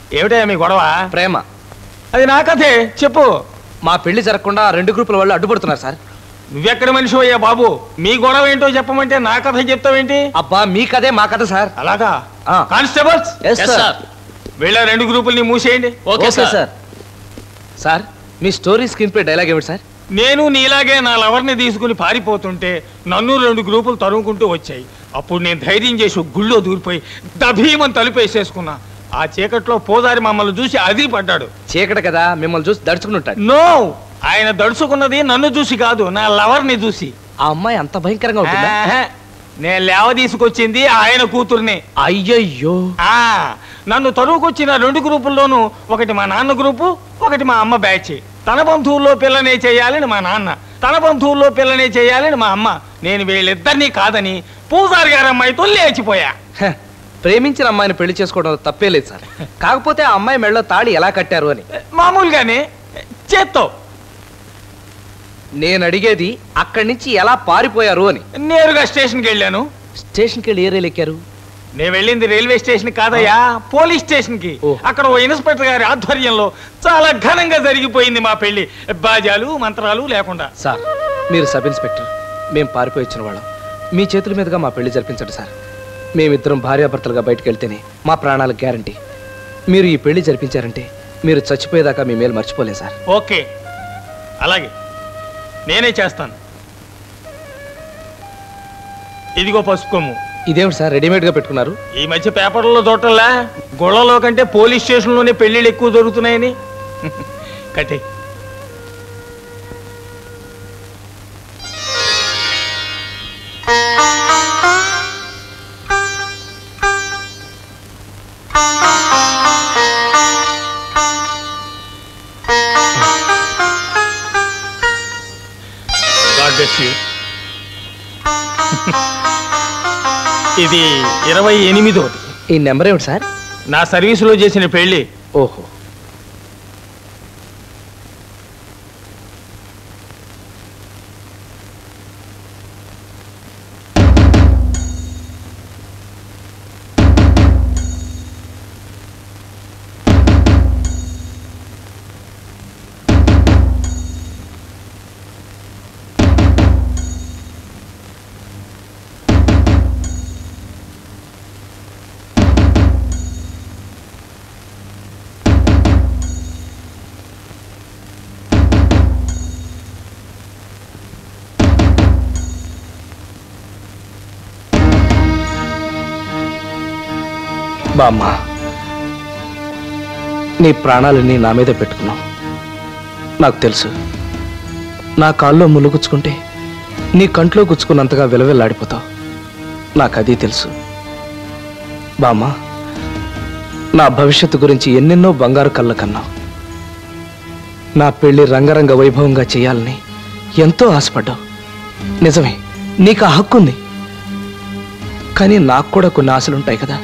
ఏమిటా మీ గొడవ? ప్రేమ. అది నా కథే, చెప్పు. మా పెళ్లి జరగకుండా 2 గ్రూపుల వాళ్ళు అడ్డుపడుతున్నారు సార్. నువ్వెక్కడ మనిషి అయ్యా బాబు? మీ గొడవ ఏంటో చెప్పమంటే నా కథ చెప్తావేంటి? అబ్బా మీ కథే మా కథ సార్. అలాగా? కానిస్టేబుల్స్ వీళ్ళ 2 గ్రూపుల్ని మూసేయండి. Okay sir. సార్ మీ స్టోరీ స్క్రీన్ ప్లే డైలాగ్ ఏమిటి సార్? నేను నీలాగే నా లవర్ని తీసుకుని పారిపోతుంటే నన్ను 2 గ్రూపులు తరుముకుంటూ వచ్చాయి. అప్పుడు నేను ధైర్యం చేసి గుళ్ళో దూరిపోయి దభీమని తలుపేసేసుకున్నా. ఆ చీకట్లో పోదారి మమ్మల్ని చూసి అదిరి పడ్డాడు. చీకటి కదా, మిమ్మల్ని చూసి దడుచుకుని ఉంటాడు. నో, ఆయన దడుచుకున్నది నన్ను చూసి కాదు, నా లవర్ని చూసి. ఆ అమ్మాయి అంత భయంకరంగా ఉంటుందా? నేను లేవ తీసుకొచ్చింది ఆయన కూతుర్ని. అయ్యయ్యో. నన్ను తరువుకొచ్చిన 2 గ్రూపుల్లోనూ ఒకటి మా నాన్న గ్రూపు, ఒకటి మా అమ్మ బ్యాచ్. తన బంధువుల్లో పిల్లనే చేయాలని మా నాన్న, తన బంధువుల్లో పిల్లనే చేయాలని మా అమ్మ. నేను వీళ్ళిద్దరినీ కాదని పూజారి గారి అమ్మాయితో లేచిపోయా. ప్రేమించిన అమ్మాయిని పెళ్లి చేసుకోవడం తప్పే లేదు సార్. కాకపోతే ఆ అమ్మాయి మెడలో తాళి ఎలా కట్టారు అని. మామూలుగానే చేత్తో. నేను అడిగేది అక్కడి నుంచి ఎలా పారిపోయారు అని. నేరుగా స్టేషన్కి వెళ్ళాను. స్టేషన్కి వెళ్ళి ఏ రైలు ఎక్కారు? నేను వెళ్ళింది రైల్వే స్టేషన్ కాదయ్యా, పోలీస్ స్టేషన్ కి. అక్కడ ఓ ఇన్స్పెక్టర్ గారి ఆధ్వర్యంలో చాలా ఘనంగా జరిగిపోయింది మా పెళ్లి, బాజాలు మంత్రాలు లేకుండా. సార్ మీరు సబ్ ఇన్స్పెక్టర్, మేము పారిపోయి వచ్చిన వాళ్ళం. మీ చేతుల మీదుగా మా పెళ్లి జరిపించండి సార్. మేమిద్దరం భార్యాభర్తలుగా బయటకు వెళ్తేనే మా ప్రాణాలకు గ్యారంటీ. మీరు ఈ పెళ్లి జరిపించారంటే మీరు చచ్చిపోయేదాకా మీ మేలు మర్చిపోలేదు సార్. ఓకే, అలాగే నేనే చేస్తాను. ఇదిగో పసుపు కొమ్ము. ఇదేమిటి సార్ రెడీమేడ్ గా పెట్టుకున్నారు? ఈ మధ్య పేపర్లలో దొరకల్లా, గొళ్ళలో కంటే పోలీస్ స్టేషన్లోనే పెళ్లిళ్ళు ఎక్కువ దొరుకుతున్నాయని. కట్టే. God bless you. ఇది 28వ. ఈ నెంబర్ ఏమిటి సార్? నా సర్వీసులో చేసిన పెళ్లి. ఓహో. బామ్మ, నీ ప్రాణాలన్నీ నా మీద పెట్టుకున్నావు. నాకు తెలుసు, నా కాల్లో ముళ్ళు గుచ్చుకుంటే నీ కంట్లో గుచ్చుకున్నంతగా విలవిల్లాడిపోతావు. నాకు అది తెలుసు. బామ్మ, నా భవిష్యత్తు గురించి ఎన్నెన్నో బంగారు కళ్ళ కన్నావు. నా పెళ్లి రంగరంగ వైభవంగా చేయాలని ఎంతో ఆశపడ్డావు. నిజమే, నీకు ఆ హక్కు ఉంది. కానీ నాకు కూడా కొన్ని ఆశలుంటాయి కదా.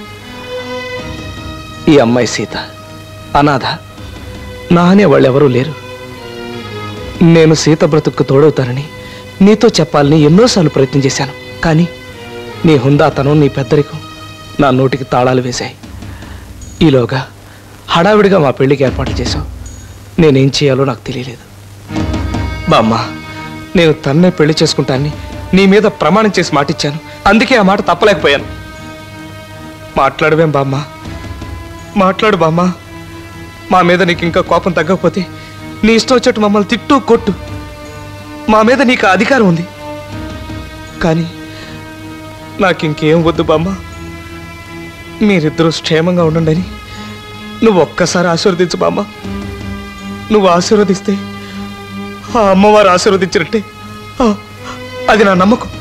ఈ అమ్మాయి సీత అనాథ, నా అనే వాళ్ళెవరూ లేరు. నేను సీత బ్రతుక్కు తోడవుతానని నీతో చెప్పాలని ఎన్నోసార్లు ప్రయత్నం చేశాను. కానీ నీ హుందాతనం, నీ పెద్దరికం నా నోటికి తాళాలు వేశాయి. ఈలోగా హడావిడిగా మా పెళ్లికి ఏర్పాట్లు చేశావు. నేనేం చేయాలో నాకు తెలియలేదు. బామ్మ, నేను తన్నే పెళ్లి చేసుకుంటానని నీ మీద ప్రమాణం చేసి మాటిచ్చాను. అందుకే ఆ మాట తప్పలేకపోయాను. మాట్లాడవేం బామ్మ, మాట్లాడు బామ్మ. మా మీద నీకు ఇంకా కోపం తగ్గకపోతే నీ ఇష్టం వచ్చేట్టు మమ్మల్ని తిట్టు కొట్టు. మా మీద నీకు అధికారం ఉంది. కానీ నాకు ఇంకేం వద్దు బామ్మ. మీరిద్దరూ క్షేమంగా ఉండండి. నువ్వు ఒక్కసారి ఆశీర్వదించు బామ్మ. నువ్వు ఆశీర్వదిస్తే ఆ అమ్మవారు ఆశీర్వదించినట్టే. అది నా నమ్మకం.